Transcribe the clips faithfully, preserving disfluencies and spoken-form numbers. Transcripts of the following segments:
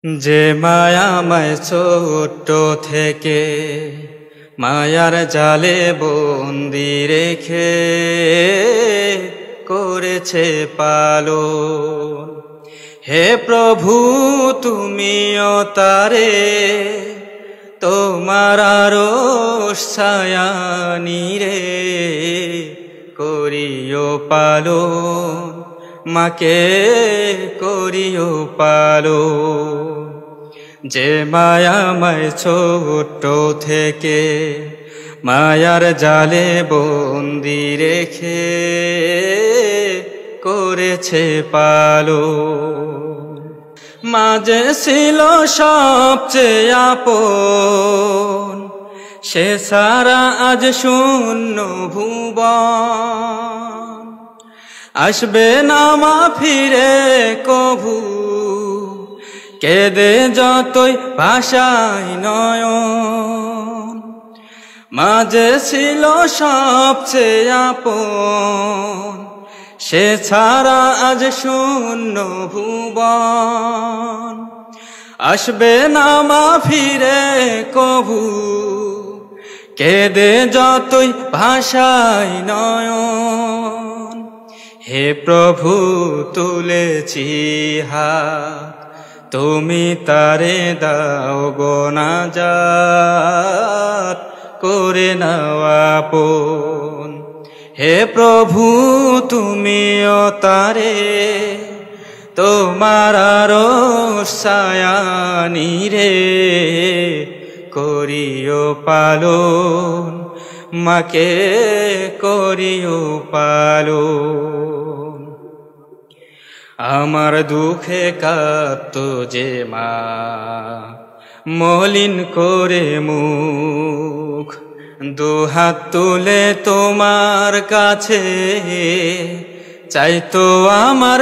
যে মায়াময় ছোট্ট থেকে মায়ার জালে বন্দি রেখে করেছে পালন। হে প্রভু তুমিও তারে তোমার আরশ ছায়া নিরে করিও পালন, মাকে করিও পালন। যে মায়াময় ছোট্ট থেকে মায়ার জালে বন্দি রেখে করেছে পালন। মাঝে ছিল সবচেয়ে আপন, সে সারা আজ শূন্য ভুবন। আসবে না মা ফিরে কভু, কেঁদে যতই ভাষায় নয়ন। মাঝে ছিল সবচেয়ে আপন, সে ছাড়া আজ শূন্য ভুবন। আসবে না মা ফিরে কভু, কেঁদে যতই ভাষায় নয়ন। হে প্রভু তুলেছি হাত, তুমি তারে দাও গো নাজাত, করে নাও আপন। হে প্রভু তুমিও তারে তোমার আরশ ছায়া নিরে করিও পালন, মাকে করিও পালন। আমার দুঃখে কাঁদতো যে মা মলিন করে মুখ, দুহাত তুলে তোমার কাছে চাইতো আমার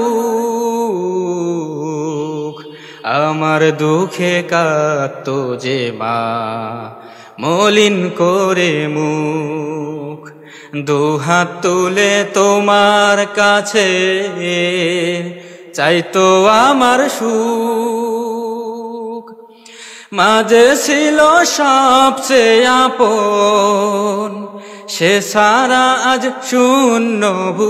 সুখ। আমার দুঃখে কাঁদতো যে মা মলিন করে মুখ, দুহাত তুলে তোমার কাছে চাইতো আমার সুখ। মাঝে ছিল সবচেয়ে আপন, সে সারা আজ শূন্য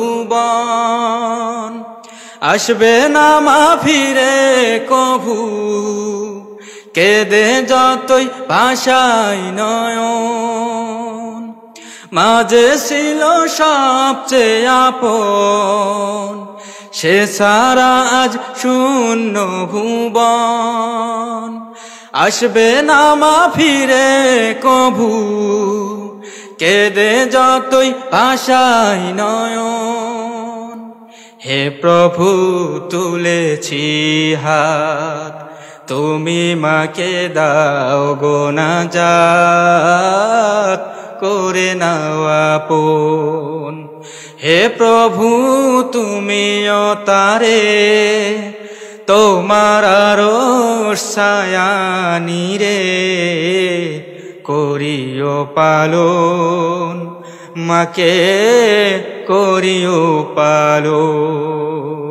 ভুবন। আসবে না মা ফিরে কভু, কেঁদে যতই ভাষায় নয়ন। মাঝে ছিল সবচেয়ে আপন, সে সারা আজ শূন্য ভুবন। আসবে না মা ফিরে কভু, কেঁদে যতই ভাষায় নয়ন। হে প্রভু তুলেছি হাত, তুমি মাকে দাও গো নাজাত, করে নাও আপন। হে প্রভু তুমিও তারে তোমার আরশ ছায়া নিরে করিও পালন, মাকে করিও পালন।